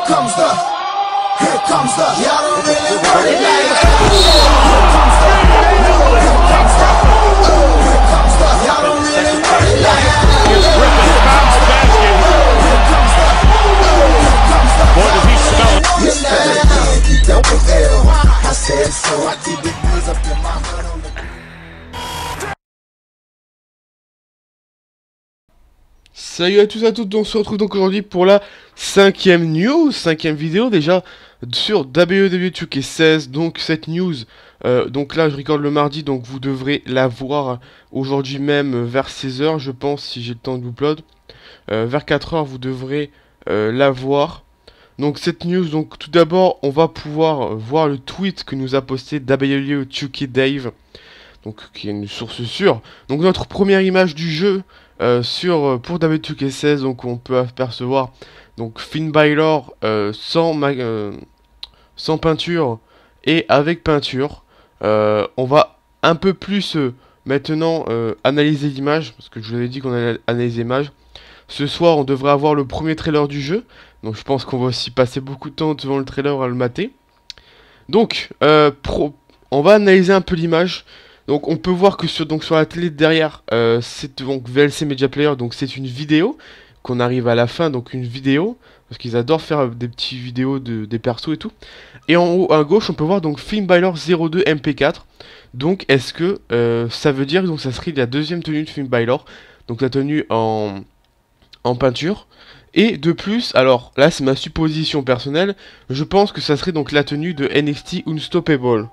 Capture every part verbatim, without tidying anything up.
comes the, here comes the, y'all don't really want it like that. Here comes the, here comes the, here comes the, y'all don't really want it like that. Here comes the, here comes the, boy does he smell it. Yes, I double L. I said so, I keep the girls up in my heart on the. Salut à tous et à toutes, on se retrouve donc aujourd'hui pour la cinquième news, cinquième vidéo déjà sur W W E deux K seize. Donc cette news, euh, donc là je regarde le mardi, donc vous devrez la voir aujourd'hui même vers seize heures je pense, si j'ai le temps de upload. Euh, vers quatre heures vous devrez euh, la voir. Donc cette news, donc tout d'abord on va pouvoir voir le tweet que nous a posté W W E deux K Dave, donc qui est une source sûre. Donc notre première image du jeu euh, sur pour W W E deux K seize, donc on peut apercevoir donc Finn Balor euh, sans euh, sans peinture et avec peinture. Euh, on va un peu plus euh, maintenant euh, analyser l'image, parce que je vous avais dit qu'on allait analyser l'image. Ce soir on devrait avoir le premier trailer du jeu, donc je pense qu'on va aussi passer beaucoup de temps devant le trailer à le mater. Donc euh, pro on va analyser un peu l'image. Donc on peut voir que sur, donc, sur la télé derrière, euh, c'est donc V L C Media Player, donc c'est une vidéo, qu'on arrive à la fin, donc une vidéo, parce qu'ils adorent faire des petites vidéos de, des persos et tout. Et en haut à gauche, on peut voir donc Finn Balor zéro deux M P quatre, donc est-ce que euh, ça veut dire, donc ça serait la deuxième tenue de Finn Balor, donc la tenue en, en peinture. Et de plus, alors là c'est ma supposition personnelle, je pense que ça serait donc la tenue de N X T Unstoppable.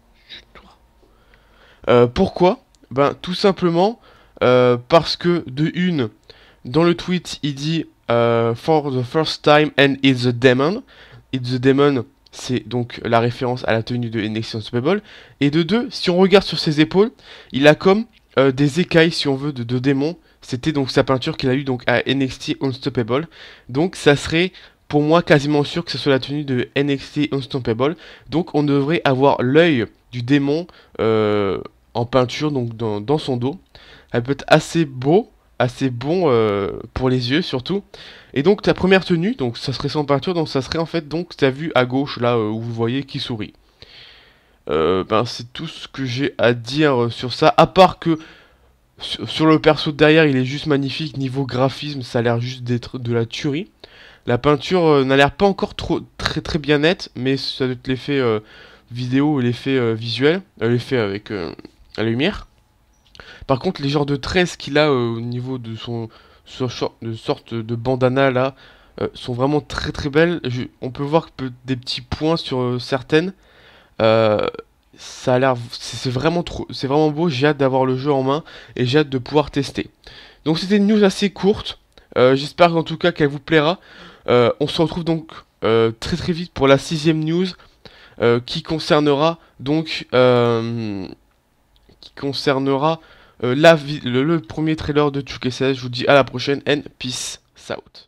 Euh, pourquoi? Ben tout simplement euh, parce que de une, dans le tweet il dit euh, for the first time and it's the demon. It's the demon, c'est donc la référence à la tenue de N X T Unstoppable. Et de deux, si on regarde sur ses épaules, il a comme euh, des écailles, si on veut, de, de démon. C'était donc sa peinture qu'il a eu donc à N X T Unstoppable. Donc ça serait pour moi quasiment sûr que ce soit la tenue de N X T Unstoppable. Donc on devrait avoir l'œil du démon euh, en peinture donc dans, dans son dos. Elle peut être assez beau, assez bon euh, pour les yeux surtout. Et donc ta première tenue, donc ça serait sans peinture, donc ça serait en fait donc ta vue à gauche là euh, où vous voyez qui sourit. Euh, ben c'est tout ce que j'ai à dire sur ça, à part que sur, sur le perso derrière il est juste magnifique, niveau graphisme ça a l'air juste d'être de la tuerie. La peinture euh, n'a l'air pas encore trop très très bien nette, mais ça doit être l'effet euh, vidéo, l'effet euh, visuel, euh, l'effet avec euh, la lumière. Par contre les genres de tresses qu'il a euh, au niveau de son sur, de sorte de bandana là euh, sont vraiment très très belles. Je, on peut voir que des petits points sur euh, certaines. Euh, ça a l'air, c'est vraiment trop, c'est vraiment beau. J'ai hâte d'avoir le jeu en main et j'ai hâte de pouvoir tester. Donc c'était une news assez courte. Euh, J'espère en tout cas qu'elle vous plaira. Euh, on se retrouve donc euh, très très vite pour la sixième news euh, qui concernera donc euh, qui concernera euh, la le, le premier trailer de deux K seize. Je vous dis à la prochaine and peace out.